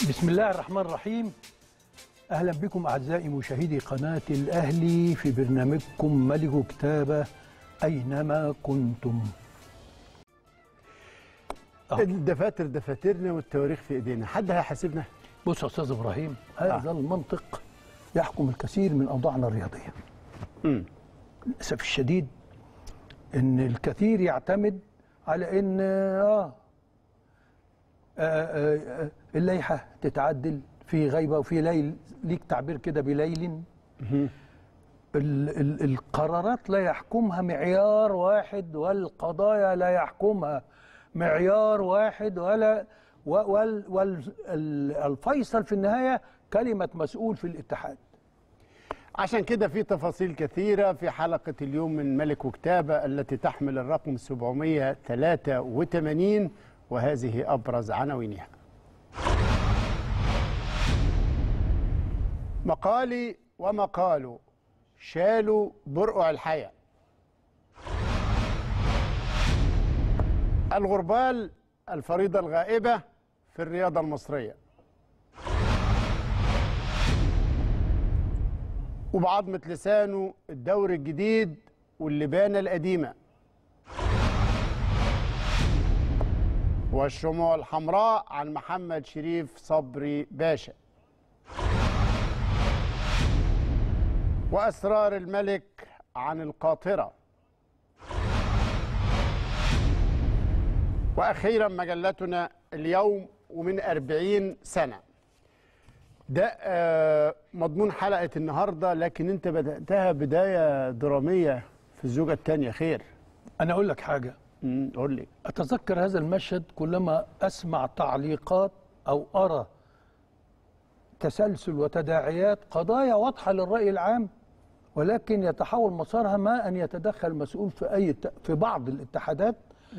بسم الله الرحمن الرحيم. أهلا بكم أعزائي مشاهدي قناة الأهلي في برنامجكم ملك كتابة أينما كنتم. الدفاتر دفاترنا والتواريخ في إيدينا، حد هيحاسبنا؟ بص يا أستاذ إبراهيم، هذا المنطق يحكم الكثير من أوضاعنا الرياضية. للأسف الشديد إن الكثير يعتمد على إن اللائحة تتعدل في غيبة وفي ليل، ليك تعبير كده بليل. القرارات لا يحكمها معيار واحد، والقضايا لا يحكمها معيار واحد، والفيصل في النهاية كلمة مسؤول في الاتحاد. عشان كده في تفاصيل كثيرة في حلقة اليوم من ملك وكتابة التي تحمل الرقم 783، وهذه أبرز عناوينها. مقالي ومقاله شالوا برقع الحياة. الغربال الفريضة الغائبة في الرياضة المصرية. وبعظمة لسانه الدوري الجديد واللبانة القديمة. والشموع الحمراء عن محمد شريف صبري باشا. وأسرار الملك عن القاطرة. وأخيرا مجلتنا اليوم ومن 40 سنة. ده مضمون حلقة النهاردة، لكن أنت بدأتها بداية درامية في الزوجة الثانية. خير؟ أنا أقول لك حاجة. قول لي. أتذكر هذا المشهد كلما أسمع تعليقات أو أرى تسلسل وتداعيات قضايا واضحة للرأي العام، ولكن يتحول مسارها ما أن يتدخل مسؤول في بعض الاتحادات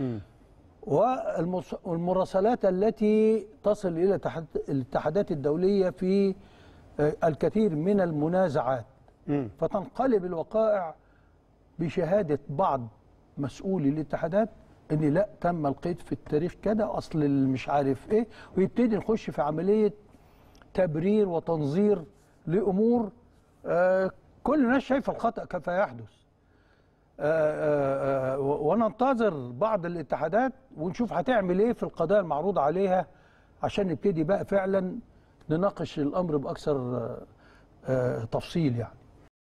والمراسلات التي تصل إلى الاتحادات الدولية في الكثير من المنازعات، فتنقلب الوقائع بشهادة بعض مسؤولي الاتحادات ان لا تم القيد في التاريخ كده، اصل مش عارف ايه، ويبتدي نخش في عمليه تبرير وتنظير لامور كل الناس شايفه الخطا كيف يحدث. وننتظر بعض الاتحادات ونشوف هتعمل ايه في القضايا المعروضه عليها عشان نبتدي بقى فعلا نناقش الامر باكثر تفصيل يعني.